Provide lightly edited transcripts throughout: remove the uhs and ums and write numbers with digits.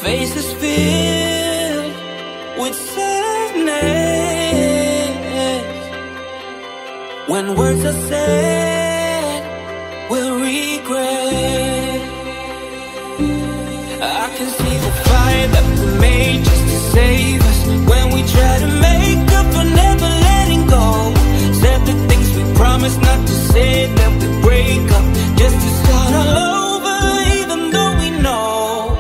faces filled with sadness. When words are said, we'll regret. I can see the fire that we made just to save us. When we try to make up for never letting go. Said the things we promised not to say, that we break up just to start all over, even though we know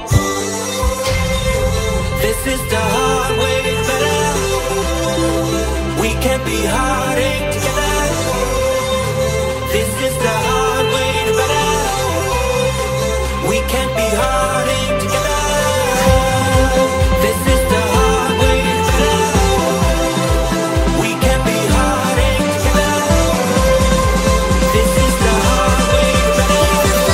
this is the hard way better. We can't be heartache together. This is the hard way better. We can't be heartache together. This is the hard way better. We can't be heartache together. This is the hard way better.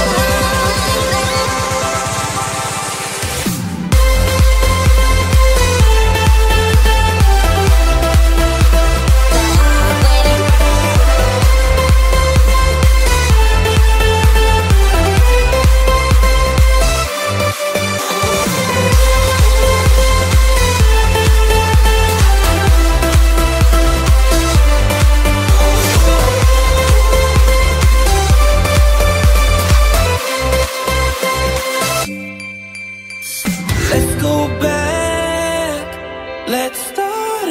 Let's go back, let's start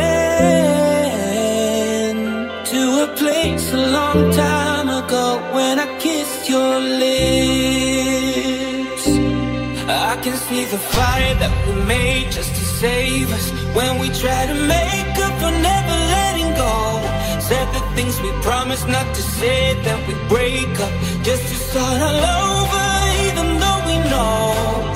again, to a place a long time ago when I kissed your lips. I can see the fire that we made just to save us. When we try to make up for never letting go. Said the things we promised not to say, that we break up just to start all over, even though we know